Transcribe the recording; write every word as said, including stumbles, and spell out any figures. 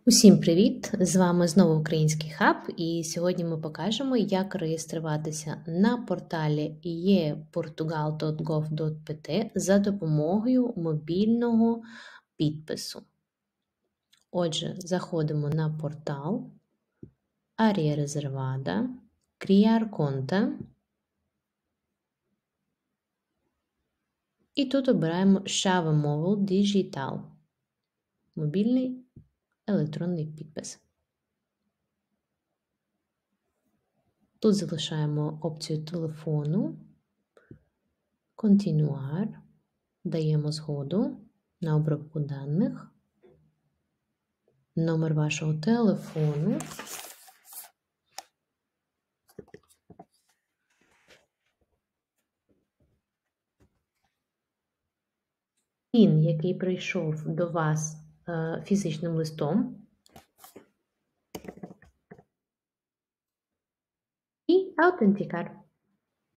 Усім привіт! З вами знову Український хаб, і сьогодні ми покажемо, як реєструватися на порталі e portugal точка gov точка pt за допомогою мобільного підпису. Отже, заходимо на портал, Área Reservada, Criar conta, і тут обираємо Chave Móvel Digital, мобільний електронний підпис. Тут залишаємо опцію телефону, Continuar, даємо згоду на обробку даних, номер вашого телефону, пін, який прийшов до вас е, фізичним листом, і аутентикар.